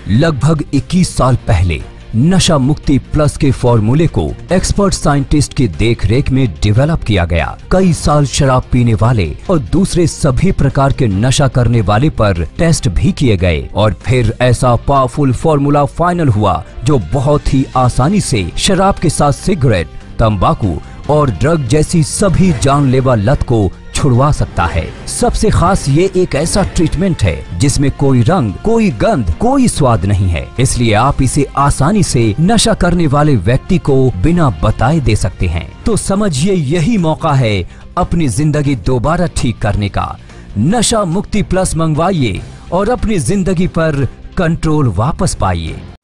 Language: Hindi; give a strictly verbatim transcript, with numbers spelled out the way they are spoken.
लगभग इक्कीस साल पहले नशा मुक्ति प्लस के फॉर्मूले को एक्सपर्ट साइंटिस्ट की देखरेख में डेवलप किया गया। कई साल शराब पीने वाले और दूसरे सभी प्रकार के नशा करने वाले पर टेस्ट भी किए गए और फिर ऐसा पावरफुल फॉर्मूला फाइनल हुआ जो बहुत ही आसानी से शराब के साथ सिगरेट, तंबाकू और ड्रग जैसी सभी जानलेवा लत को छुड़वा सकता है। सबसे खास ये एक ऐसा ट्रीटमेंट है जिसमें कोई रंग, कोई गंध, कोई स्वाद नहीं है, इसलिए आप इसे आसानी से नशा करने वाले व्यक्ति को बिना बताए दे सकते हैं। तो समझिए यही मौका है अपनी जिंदगी दोबारा ठीक करने का। नशा मुक्ति प्लस मंगवाइए और अपनी जिंदगी पर कंट्रोल वापस पाइए।